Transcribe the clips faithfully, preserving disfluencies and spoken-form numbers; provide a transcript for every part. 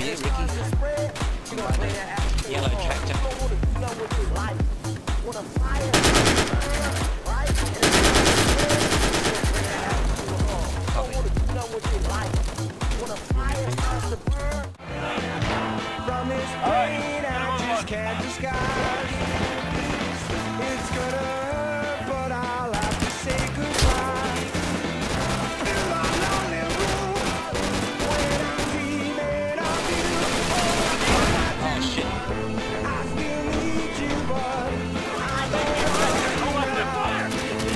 you, Ricky? Yellow tractor. From this pain I just can't disguise. It's gonna hurt, but I'll have to say goodbye. In my lonely room, when I'm dreaming of you. Oh shit. I still need you, but I don't want you now.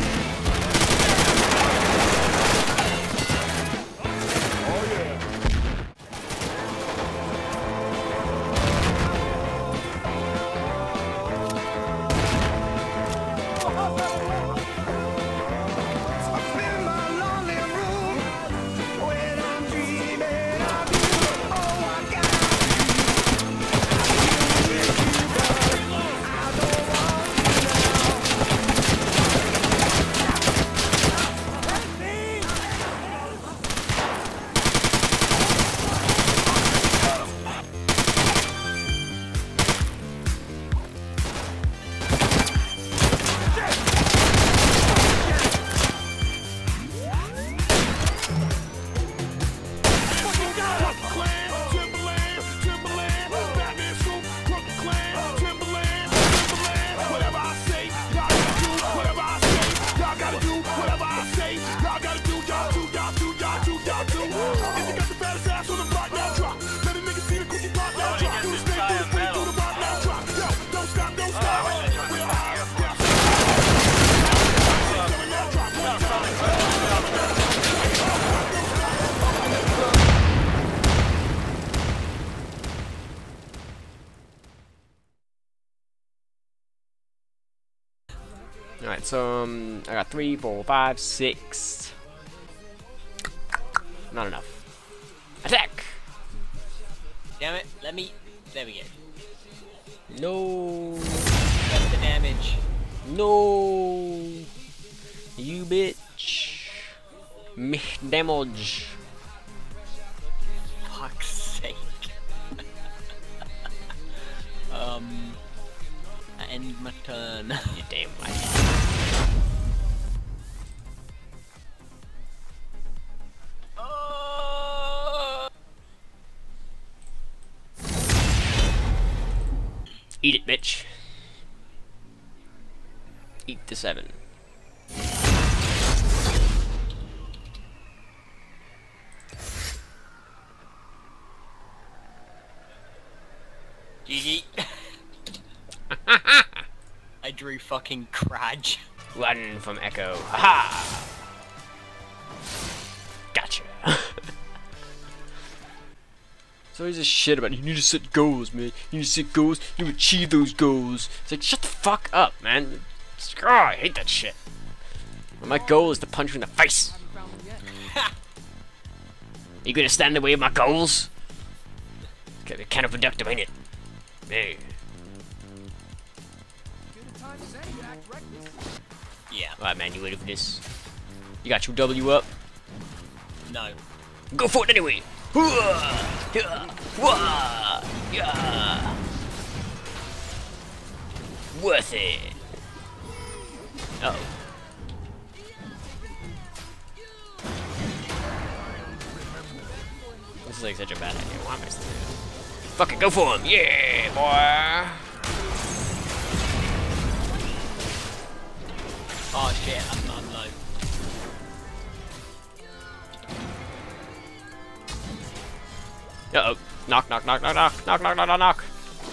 Oh yeah. Alright, so um, I got three, four, five, six. Not enough. Attack! Damn it, let me. There we go. No. That's the damage. No. You bitch. Me damage. Fuck's sake. um. I end my turn. You damn right. Oh! Eat it, bitch. Eat the seven. G G. I drew fucking Crudge. Run from Ekko. Haha! Gotcha. So he's just shit about it. You need to set goals, man. You need to set goals. You achieve those goals. It's like, shut the fuck up, man. Oh, I hate that shit. My goal is to punch you in the face. You gonna stand in the way of my goals? It's kind of productive, ain't it? Hey. Yeah. Alright, man, you ready for this? You got your W up? No. Go for it anyway! Yeah. Worth it! Uh oh. This is like such a bad idea. Why am I still doing this? Fuck it, go for him! Yeah, boy! Oh shit, I'm, I'm low. Uh oh. Knock, knock, knock, knock, knock, knock, knock, knock, knock, knock.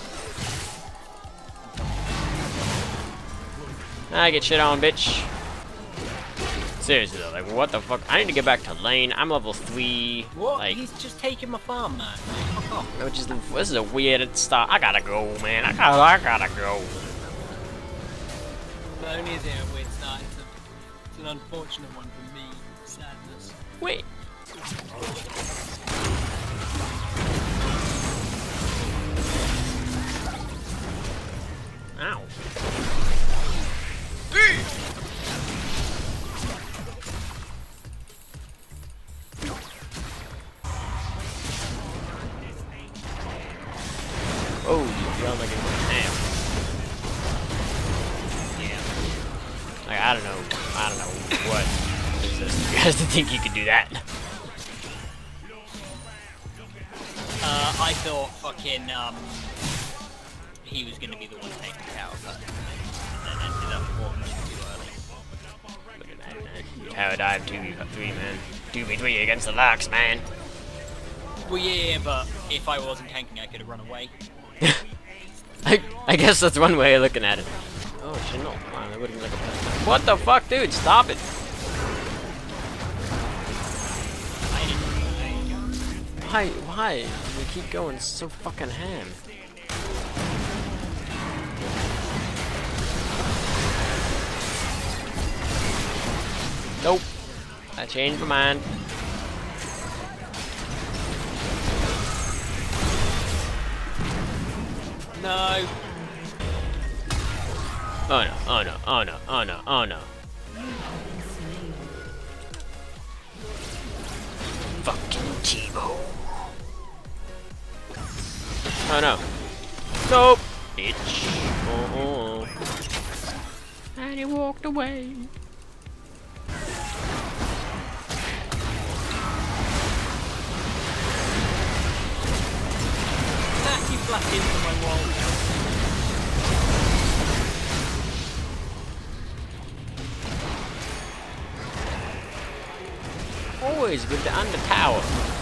I get shit on, bitch. Seriously though, like what the fuck? I need to get back to lane. I'm level three. What? Like, He's just taking my farm, man. Fuck off. which is this is a weird start. I gotta go, man. I gotta, I gotta go. Not only is it a weird start, it's, a, it's an unfortunate one for me. Sadness. Wait. Ow. Oh, you felt like it went ham. Yeah. Like, I don't know. I don't know what is this. You guys didn't think you could do that. Uh, I thought fucking, um, he was gonna be the one taking the tower, but then ended up walking too early. Look at that, man. Tower dive two v three, man. two v three against the Lux, man. Well, yeah, but if I wasn't tanking, I could have run away. I, I guess that's one way of looking at it. Oh, shit, no. Wow, that would've been like a... What the fuck, dude? Stop it. I didn't. Why? Why? We keep going so fucking ham. Nope. I changed my mind. No. Oh no, oh no, oh no, oh no, oh no. Fucking Tebow. Oh no. Nope. Bitch. Oh, oh. And he walked away. Ah, he flashed into my wall. Always good to under tower.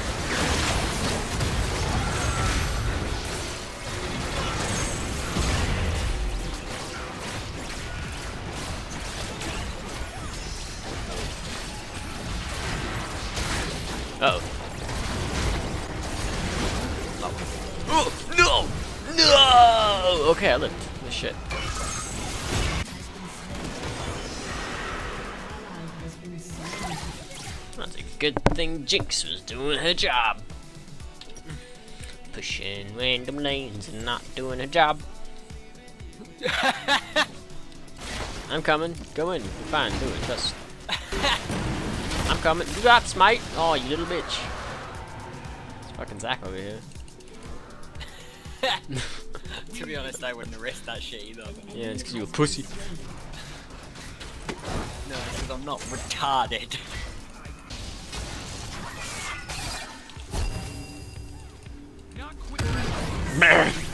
Uh oh. Oh. Oh, no! No! Okay, I lived. This shit. That's a good thing Jinx was doing her job. Pushing random lanes and not doing her job. I'm coming. Go in. You're fine. Do it. Trust. I'm coming. You got smite. Oh, you little bitch. It's fucking Zach over here. To be honest, I wouldn't have risked that shit either. Yeah, it's because you're a pussy. No, it's because I'm not retarded. Brr.